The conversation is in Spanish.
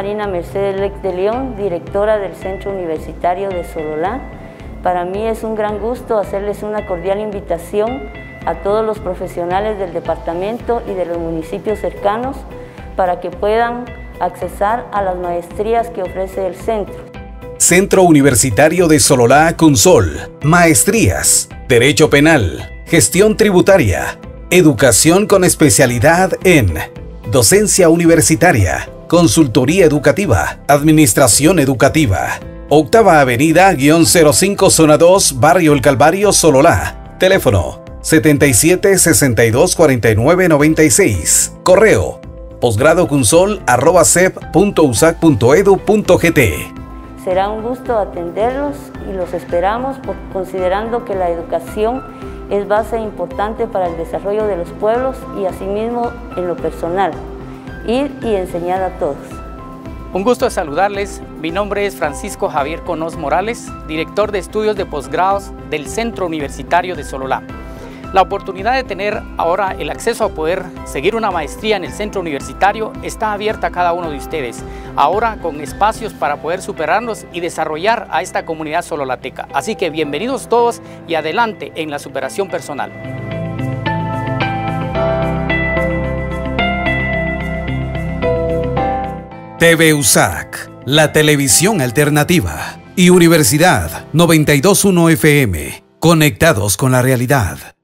Marina Mercedes Lex de León, directora del Centro Universitario de Sololá. Para mí es un gran gusto hacerles una cordial invitación a todos los profesionales del departamento y de los municipios cercanos para que puedan accesar a las maestrías que ofrece el centro. Centro Universitario de Sololá CUNSOL, maestrías, Derecho Penal, Gestión Tributaria, Educación con especialidad en Docencia Universitaria, Consultoría Educativa, Administración Educativa. Octava Avenida, /05, Zona 2, Barrio El Calvario, Sololá. Teléfono 77 62 49 96. Correo posgradoconsol@cep.usac.edu.gt. Será un gusto atenderlos y los esperamos considerando que la educación es base importante para el desarrollo de los pueblos y asimismo en lo personal, ir y enseñar a todos. Un gusto saludarles, mi nombre es Francisco Javier Conos Morales, director de estudios de posgrados del Centro Universitario de Sololá. La oportunidad de tener ahora el acceso a poder seguir una maestría en el centro universitario está abierta a cada uno de ustedes, ahora con espacios para poder superarnos y desarrollar a esta comunidad sololateca. Así que bienvenidos todos y adelante en la superación personal. TV USAC, la televisión alternativa, y Universidad 92.1 FM, conectados con la realidad.